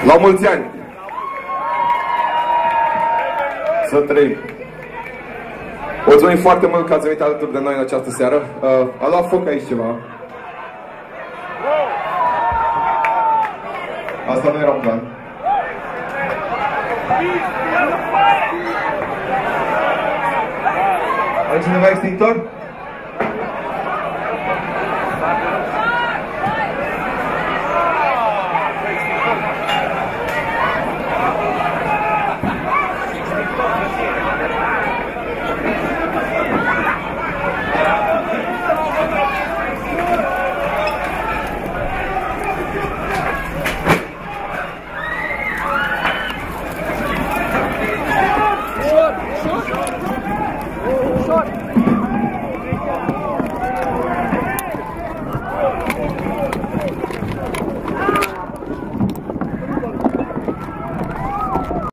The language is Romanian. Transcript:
La mulți ani! Să trăim! Mulțumim foarte mult că ați venit alături de noi în această seară. A luat foc aici ceva. Asta nu era un plan. Are cineva extintor?